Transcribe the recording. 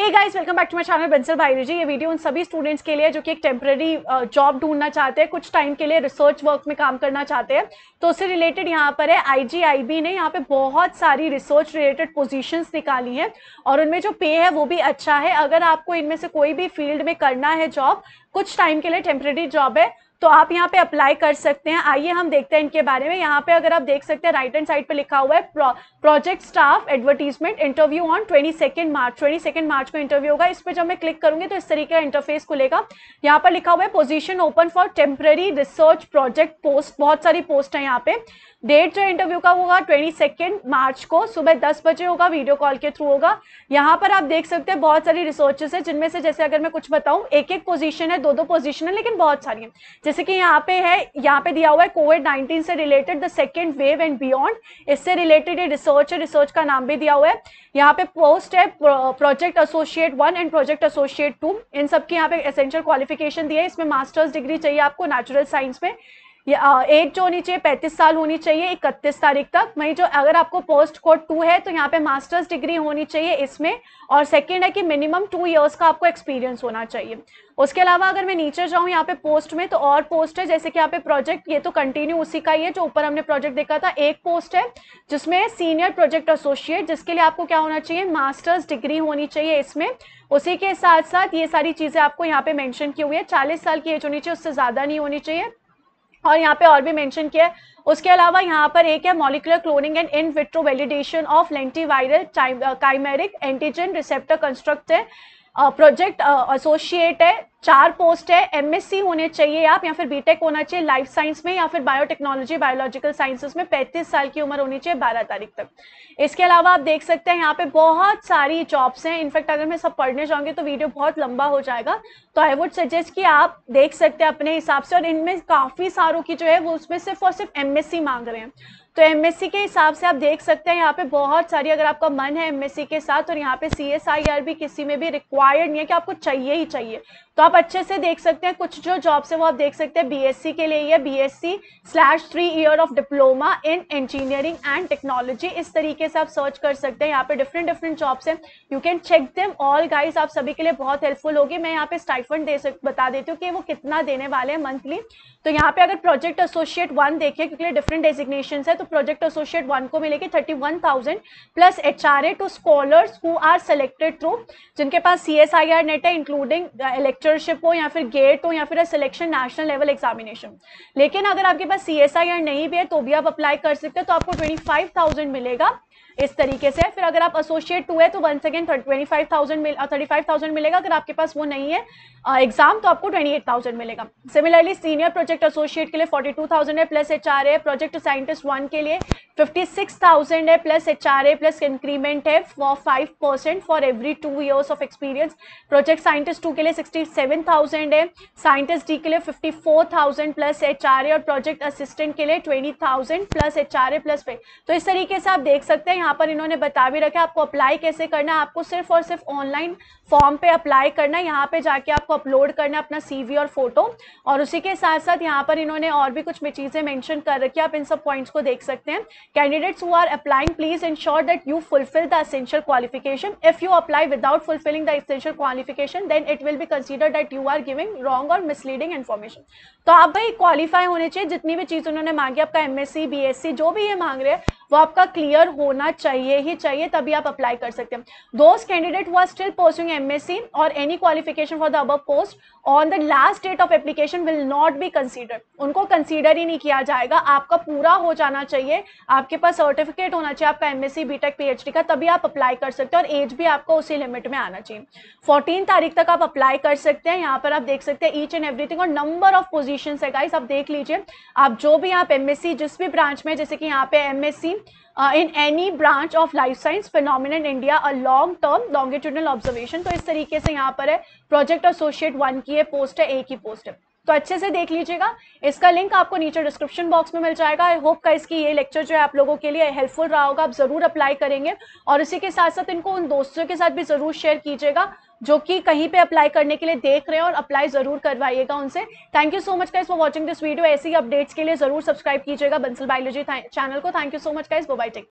Hey guys, welcome back to my channel Bansal biology. ये video उन सभी स्टूडेंट्स के लिए जो कि एक टेम्पररी जॉब ढूंढना चाहते हैं, कुछ टाइम के लिए रिसर्च वर्क में काम करना चाहते हैं। तो उससे रिलेटेड यहाँ पर है IGIB ने यहाँ पे बहुत सारी रिसर्च रिलेटेड पोजीशंस निकाली हैं और उनमें जो पे है वो भी अच्छा है। अगर आपको इनमें से कोई भी फील्ड में करना है जॉब, कुछ टाइम के लिए टेम्पररी जॉब है, तो आप यहाँ पे अप्लाई कर सकते हैं। आइए हम देखते हैं इनके बारे में। यहाँ पे अगर आप देख सकते हैं राइट हैंड साइड पे लिखा हुआ है project staff advertisement interview on 22 March को इंटरव्यू होगा। इस पे जब मैं क्लिक करूंगी तो इस तरीके का इंटरफेस खुलेगा। यहाँ पर लिखा हुआ है position open for temporary research project post. बहुत सारी पोस्ट है यहाँ पे। डेट जो इंटरव्यू का होगा 22 मार्च को सुबह 10 बजे होगा, वीडियो कॉल के थ्रू होगा। यहाँ पर आप देख सकते हैं बहुत सारी रिसर्चेस है, जिनमें से जैसे अगर मैं कुछ बताऊं, एक एक पोजीशन है, दो पोजीशन है, लेकिन बहुत सारी है। जैसे कि यहाँ पे है, यहाँ पे दिया हुआ है कोविड-19 से related the second wave and beyond. इससे रिलेटेड ये रिसर्च है, रिसर्च का नाम भी दिया हुआ है। यहाँ पे पोस्ट है project associate 1 and project associate 2। इन सबकी यहाँ पे एसेंशियल क्वालिफिकेशन दिया है। इसमें मास्टर्स डिग्री चाहिए आपको नेचुरल साइंस में। एज जो होनी चाहिए 35 साल होनी चाहिए 31 तारीख तक। वहीं जो अगर आपको पोस्ट कोड 2 है तो यहाँ पे मास्टर्स डिग्री होनी चाहिए इसमें। और सेकंड है कि मिनिमम 2 इयर्स का आपको एक्सपीरियंस होना चाहिए। उसके अलावा अगर मैं नीचे जाऊँ यहाँ पे पोस्ट में, तो और पोस्ट है, जैसे कि यहाँ पे प्रोजेक्ट, ये तो कंटिन्यू उसी का ही है जो ऊपर हमने प्रोजेक्ट देखा था। एक पोस्ट है जिसमें सीनियर प्रोजेक्ट एसोसिएट, जिसके लिए आपको क्या होना चाहिए, मास्टर्स डिग्री होनी चाहिए इसमें। उसी के साथ साथ ये सारी चीजें आपको यहाँ पे मेंशन की हुई है। 40 साल की एज होनी चाहिए, उससे ज्यादा नहीं होनी चाहिए। और यहाँ पे और भी मेंशन किया है। उसके अलावा यहाँ पर एक है molecular cloning and in vitro validation of lentiviral chimeric antigen receptor construct है। प्रोजेक्ट एसोसिएट है। 4 पोस्ट है। MSc होने चाहिए आप, या फिर बीटेक होना चाहिए लाइफ साइंस में, या फिर बायोटेक्नोलॉजी बायोलॉजिकल साइंसेस में। 35 साल की उम्र होनी चाहिए 12 तारीख तक। इसके अलावा आप देख सकते हैं यहाँ पे बहुत सारी जॉब्स हैं। इनफैक्ट अगर मैं सब पढ़ने जाऊंगी तो वीडियो बहुत लंबा हो जाएगा, तो आई वुड सजेस्ट कि आप देख सकते हैं अपने हिसाब से। और इनमें काफी सारों की जो है वो उसमें सिर्फ और सिर्फ MSc मांग रहे हैं, तो MSc के हिसाब से आप देख सकते हैं यहाँ पे बहुत सारी, अगर आपका मन है MSc के साथ। और यहाँ पे CSIR भी किसी में भी रिक्वायर्ड नहीं है कि आपको चाहिए ही चाहिए, तो आप अच्छे से देख सकते हैं। कुछ जो जॉब्स है वो आप देख सकते हैं BSc के लिए ही है, BSc/3 year of diploma in engineering and technology. इस तरीके से आप सर्च कर सकते हैं। यहाँ पे डिफरेंट जॉब्स हैं, you can check them all guys. आप सभी के लिए बहुत हेल्पफुल होगी। मैं यहाँ पे स्टाइफंड बता देती हूँ कि वो कितना देने वाले हैं मंथली। तो यहाँ पे अगर प्रोजेक्ट एसोसिएट 1 देखें, क्योंकि डिफरेंट डेजिग्नेशन है, तो प्रोजेक्ट एसोसिएट 1 को मिलेगी 31,000 plus HRA to scholars who are selected through, जिनके पास CSIR नेट है, इंक्लूडिंग लेक्चरशिप हो या फिर गेट हो या फिर सिलेक्शन नेशनल लेवल एग्जामिनेशन। लेकिन अगर आपके पास CSIR नहीं भी है तो भी आप अप्लाई कर सकते हैं। तो आपको 25,000 मिलेगा इस तरीके से। फिर अगर आप एसोसिएट 2 है तो वंस अगेन 35,000 मिलेगा। अगर आपके पास वो नहीं है एग्जाम, तो आपको 28,000 मिलेगा। सिमिलरली सीनियर प्रोजेक्ट एसोसिएट के लिए 42,000 है प्लस HRA। प्रोजेक्ट साइंटिस्ट 1 के लिए 56,000 है प्लस HRA प्लस इंक्रीमेंट है for 5% for every 2 years of experience. Project scientist 2 के लिए 67,000 है। साइंटिस्ट D के लिए 54,000 प्लस HRA और प्रोजेक्ट असिस्टेंट के लिए 20,000 प्लस HRA प्लस पे। तो इस तरीके से आप देख सकते हैं। यहाँ पर इन्होंने बता भी रखा है आपको अप्लाई कैसे करना है। आपको सिर्फ और सिर्फ ऑनलाइन फॉर्म पे अप्लाई करना है। यहाँ पे जाके आपको अपलोड करना है अपना CV और फोटो। और उसी के साथ साथ यहाँ पर इन्होंने और भी कुछ चीजें मेंशन कर रखी है, आप इन सब पॉइंट्स को देख सकते हैं। Candidates who are applying please ensure that you fulfil the essential qualification. If you apply without fulfilling the essential qualification then it will be considered that you are giving wrong or misleading information. तो आप भाई qualify होने चाहिए। जितनी भी चीज उन्होंने मांगी, आपका MSc BSc जो भी ये मांग रहे हैं वो आपका क्लियर होना चाहिए ही चाहिए, तभी आप अप्लाई कर सकते हैं। दोस्त candidate who are still pursuing MSc or any qualification for the above post on the last date of application will not be considered. उनको कंसीडर ही नहीं किया जाएगा। आपका पूरा हो जाना चाहिए, आपके पास सर्टिफिकेट होना चाहिए आपका MSc BTech PhD का, तभी आप अप्लाई कर सकते हैं। और एज भी आपको उसी लिमिट में आना चाहिए। 14 तारीख तक आप अप्लाई कर सकते हैं। यहाँ पर आप देख सकते हैं ईच एंड एवरीथिंग और नंबर ऑफ पोजीशन है गाइस, आप देख लीजिए। आप जो भी आप MSc जिस भी ब्रांच में, जैसे कि यहाँ पे MSc in any branch of life science phenomenon India a long term longitudinal observation। तो इस तरीके से यहाँ पर है प्रोजेक्ट एसोसिएट 1 की है पोस्ट है, एक ही पोस्ट है। तो अच्छे से देख लीजिएगा। इसका लिंक आपको नीचे डिस्क्रिप्शन बॉक्स में मिल जाएगा। आई होप का इसकी ये लेक्चर जो है आप लोगों के लिए हेल्पफुल रहा होगा। आप जरूर अप्लाई करेंगे और इसी के साथ साथ इनको उन दोस्तों के साथ भी जरूर शेयर कीजिएगा जो कि कहीं पे अप्लाई करने के लिए देख रहे हैं, और अप्लाई जरूर करवाइएगा उनसे। Thank you so much guys for watching this video. ऐसी अपडेट्स के लिए जरूर सब्सक्राइब कीजिएगा बंसल बायोलॉजी चैनल को। Thank you so much guys, bye bye.